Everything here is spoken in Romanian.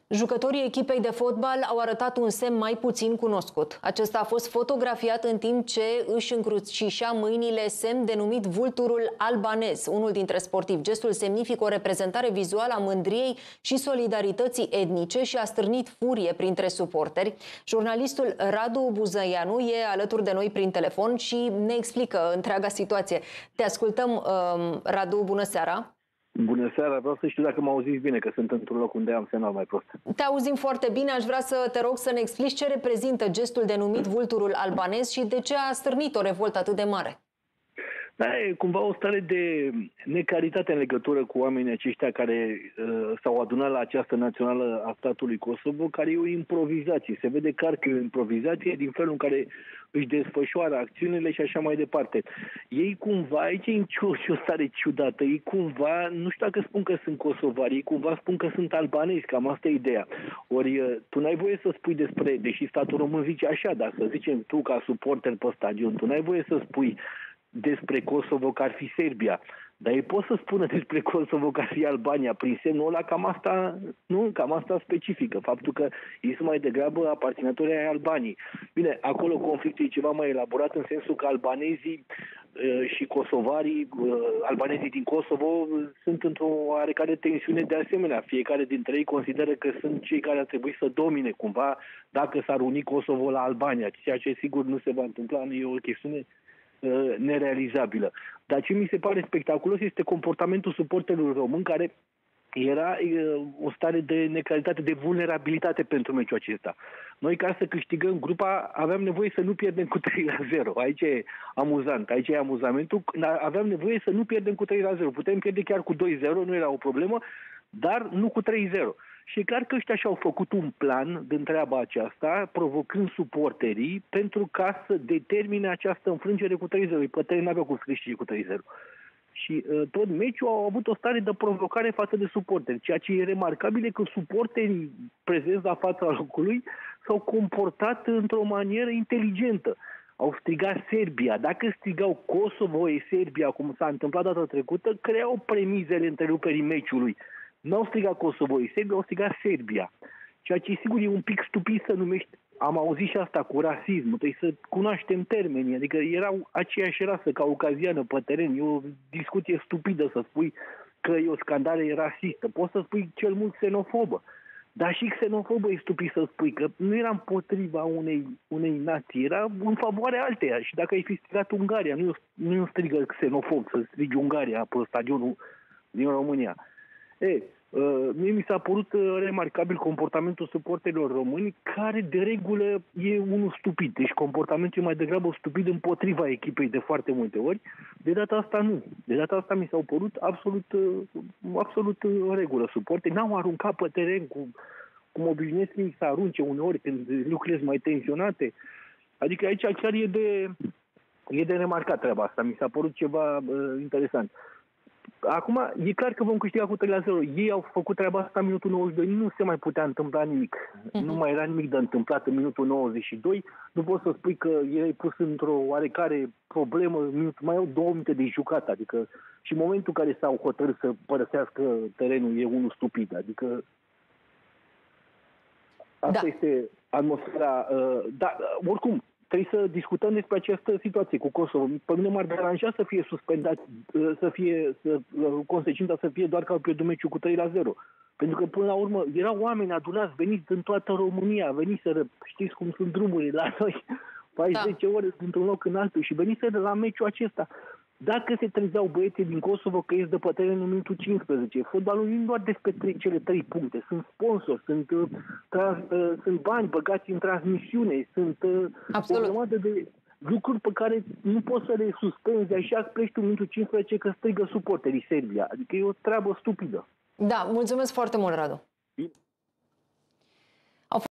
Jucătorii echipei de fotbal au arătat un semn mai puțin cunoscut. Acesta a fost fotografiat în timp ce își încrucișa mâinile, semn denumit vulturul albanez. Unul dintre sportivi, gestul semnifică o reprezentare vizuală a mândriei și solidarității etnice și a stârnit furie printre suporteri. Jurnalistul Radu Buzăianu e alături de noi prin telefon și ne explică întreaga situație. Te ascultăm, Radu, bună seara! Bună seara, vreau să știu dacă mă auziți bine, că sunt într-un loc unde am semnal mai prost. Te auzim foarte bine, aș vrea să te rog să ne explici ce reprezintă gestul denumit vulturul albanez și de ce a stârnit o revoltă atât de mare. Da, e cumva o stare de neclaritate în legătură cu oamenii aceștia care s-au adunat la această națională a statului Kosovo, care e o improvizație. Se vede clar că e o improvizație din felul în care își desfășoară acțiunile și așa mai departe. Ei cumva, aici e o stare ciudată, ei cumva, nu știu dacă spun că sunt kosovari, ei cumva spun că sunt albanezi, cam asta e ideea. Ori tu n-ai voie să spui despre, deși statul român zice așa, dar să zicem tu ca suporter pe stadion, tu n-ai voie să spui despre Kosovo că ar fi Serbia. Dar ei pot să spună despre Kosovo că ar fi Albania. Prin semnul ăla, cam asta specifică. Faptul că ei sunt mai degrabă aparținători ai Albaniei. Bine, acolo conflictul e ceva mai elaborat în sensul că albanezii și kosovarii, albanezii din Kosovo sunt într-o oarecare tensiune de asemenea. Fiecare dintre ei consideră că sunt cei care ar trebui să domine cumva dacă s-ar uni Kosovo la Albania. Ceea ce sigur nu se va întâmpla, nu e o chestiune nerealizabilă. Dar ce mi se pare spectaculos este comportamentul suporterilor români, care era o stare de neclaritate, de vulnerabilitate pentru meciul acesta. Noi, ca să câștigăm grupa, aveam nevoie să nu pierdem cu 3-0. Aici e amuzant, aici e amuzamentul. Aveam nevoie să nu pierdem cu 3-0. Putem pierde chiar cu 2-0, nu era o problemă, dar nu cu 3-0. Și e clar că ăștia și-au făcut un plan de treaba aceasta, provocând suporterii, pentru ca să determine această înfrângere cu 3-0. Pătării n-aveau cum să câștige cu 3-0. Și tot meciul au avut o stare de provocare față de suporteri. Ceea ce e remarcabil e că suporterii prezenți la fața locului s-au comportat într-o manieră inteligentă. Au strigat Serbia. Dacă strigau Kosovo e Serbia, cum s-a întâmplat data trecută, creau premizele întreruperii meciului. N-au strigat Kosovo e Serbia, au strigat Serbia. Ceea ce sigur e un pic stupid să numești, am auzit și asta cu rasism, trebuie să cunoaștem termenii, adică erau aceeași rasă caucaziană pe teren, e o discuție stupidă să spui că e o scandare rasistă, poți să spui cel mult xenofobă, dar și xenofobă e stupid să spui, că nu era împotriva unei nații, era în favoarea alteia și dacă ai fi strigat Ungaria, nu e un strigă xenofob să strigi Ungaria pe stadionul din România. Mie mi s-a părut remarcabil comportamentul suporterilor români, care de regulă e unul stupid. Deci comportamentul e mai degrabă stupid împotriva echipei de foarte multe ori. De data asta nu. De data asta mi s-au părut absolut în regulă. Suporterii n-au aruncat pe teren cum obișnuiesc să arunce uneori când lucrurile sunt mai tensionate. Adică aici chiar e de remarcat treaba asta. Mi s-a părut ceva interesant. Acum, e clar că vom câștiga cu 3-0. Ei au făcut treaba asta în minutul 92. Nu se mai putea întâmpla nimic. Nu mai era nimic de întâmplat în minutul 92. Nu poți să spui că erai pus într-o oarecare problemă. Mai au 2 minute de jucat. Adică și în momentul în care s-au hotărât să părăsească terenul e unul stupid. Adică asta este atmosfera. Dar, oricum, trebuie să discutăm despre această situație cu Kosovo. Pe mine m-ar deranja să fie suspendat, consecința să fie doar că au pierdut meciul cu 3-0. Pentru că, până la urmă, erau oameni adunați, veniți din toată România, veniseră, știți cum sunt drumurile la noi, faci 10 ore dintr-un loc în altul și veniseră la meciul acesta. Dacă se trezeau băieții din Kosovo că ies de pe teren în minutul 15, fotbalul nu doar despre cele 3 puncte, sunt sponsori, sunt bani băgați în transmisiune, sunt o grămadă de lucruri pe care nu poți să le suspenzi așa, pleci tu în minutul 15 că strigă suporterii Serbia. Adică e o treabă stupidă. Da, mulțumesc foarte mult, Radu.